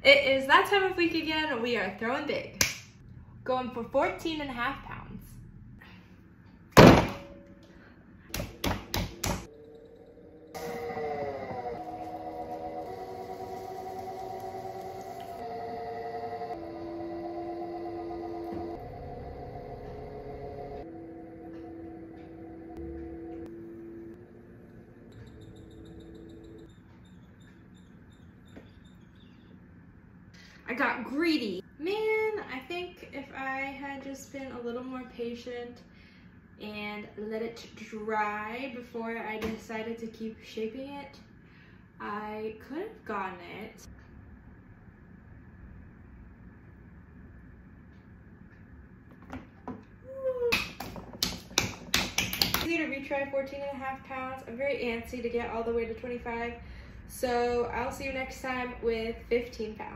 It is that time of week again. We are throwing big. Going for 14.5 pounds. I got greedy. Man, I think if I had just been a little more patient and let it dry before I decided to keep shaping it, I could have gotten it. Easy to retry 14.5 pounds. I'm very antsy to get all the way to 25. So I'll see you next time with 15 pounds.